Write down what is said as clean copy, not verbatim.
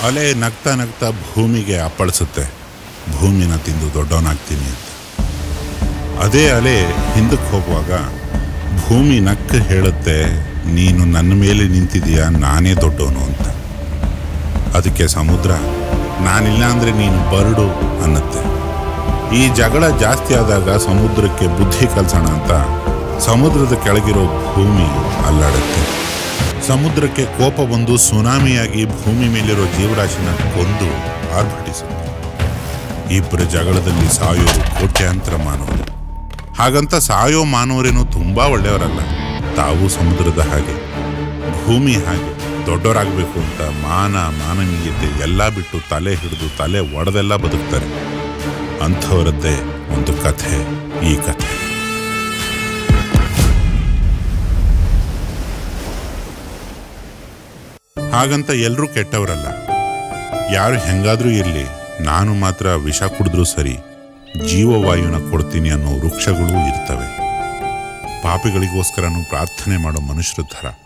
ಅಲೆ ನಗ್ತಾ ನಗ್ತಾ ಭೂಮಿಗೆ ಅಪ್ಪಳಿಸುತ್ತೆ, ಭೂಮಿನ ತಿಂದು ದೊಡ್ಡವನಾಗ್ತೀನಿ ಅಂತ. ಅದೇ ಅಲೆ ಹಿಂದಕ್ಕೆ ಹೋಗುವಾಗ ಭೂಮಿ ನಕ್ಕ ಹೇಳುತ್ತೆ, ನೀನು ನನ್ನ ಮೇಲೆ ನಿಂತಿದೀಯಾ, ನಾನೇ ದೊಡ್ಡವನು ಅಂತ. ಅದಕ್ಕೆ ಸಮುದ್ರ, ನಾನಿಲ್ಲ ಅಂದರೆ ನೀನು ಬರಡು ಅನ್ನತ್ತೆ. ಈ ಜಗಳ ಜಾಸ್ತಿ ಆದಾಗ ಸಮುದ್ರಕ್ಕೆ ಬುದ್ಧಿ ಕಲಿಸೋಣ ಅಂತ ಸಮುದ್ರದ ಕೆಳಗಿರೋ ಭೂಮಿ ಅಲ್ಲಾಡುತ್ತೆ. ಸಮುದ್ರಕ್ಕೆ ಕೋಪ ಬಂದು ಸುನಾಮಿಯಾಗಿ ಭೂಮಿ ಮೇಲಿರೋ ಜೀವರಾಶಿನ ಕೊಂದು ಆರ್ಭಟಿಸುತ್ತೆ. ಇಬ್ಬರ ಜಗಳದಲ್ಲಿ ಸಾಯೋರು ಕೋಟ್ಯಾಂತರ ಮಾನವರು. ಹಾಗಂತ ಸಾಯೋ ಮಾನವರೇನು ತುಂಬ ಒಳ್ಳೆಯವರಲ್ಲ. ತಾವು ಸಮುದ್ರದ ಹಾಗೆ, ಭೂಮಿ ಹಾಗೆ ದೊಡ್ಡವರಾಗಬೇಕು ಅಂತ ಮಾನವೀಯತೆ ಎಲ್ಲ ಬಿಟ್ಟು ತಲೆ ಹಿಡಿದು ತಲೆ ಒಡೆದೆಲ್ಲ ಬದುಕ್ತಾರೆ. ಅಂಥವರದ್ದೇ ಒಂದು ಕಥೆ ಈ ಕಥೆ. ಹಾಗಂತ ಎಲ್ಲರೂ ಕೆಟ್ಟವರಲ್ಲ. ಯಾರು ಹೆಂಗಾದ್ರೂ ಇರಲಿ, ನಾನು ಮಾತ್ರ ವಿಷ ಕುಡಿದ್ರೂ ಸರಿ, ಜೀವವಾಯುನ ಕೊಡ್ತೀನಿ ಅನ್ನೋ ವೃಕ್ಷಗಳೂ ಇರ್ತವೆ. ಪಾಪಿಗಳಿಗೋಸ್ಕರನೂ ಪ್ರಾರ್ಥನೆ ಮಾಡೋ ಮನುಷ್ಯರ ಥರ.